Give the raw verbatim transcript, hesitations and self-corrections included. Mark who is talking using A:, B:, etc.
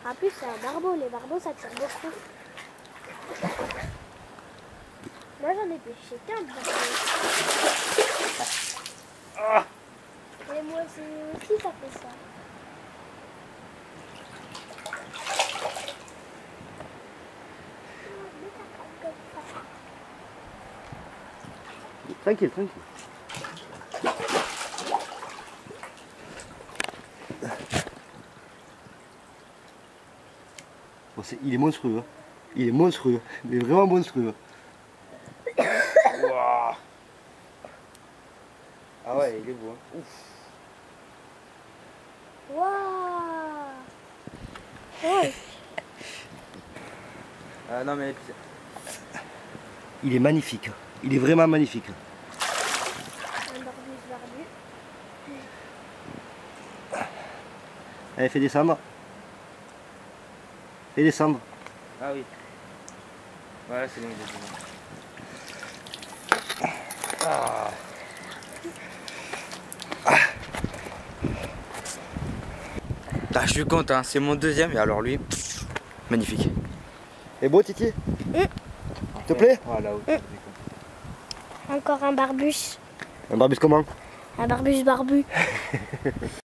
A: En plus, c'est un barbeau. Les barbeaux, ça tire beaucoup. Moi, j'en ai pêché qu'un de barbeau.
B: Ah.
A: Et moi aussi, aussi, ça fait ça.
B: Tranquille, tranquille. Bon, c'est, il est monstrueux. Hein. Il est monstrueux. Il est vraiment monstrueux. Wow. Ah ouais, il est beau. Hein. Ouf.
A: Waouh. Ouais.
C: Ah non mais...
B: Il est magnifique. Il est vraiment magnifique.
A: Un barbus barbu.
B: Allez, fais descendre. Fais descendre.
C: Ah oui. Ouais, c'est bon, c'est bon.
B: Ah.
C: Ah, je suis content, c'est mon deuxième et alors lui, pff, magnifique.
B: Et beau, Titi?
A: Mmh.
B: S'il te plaît?
C: Voilà,
A: mmh. Encore un barbus.
B: Un barbus comment?
A: Un barbus barbu.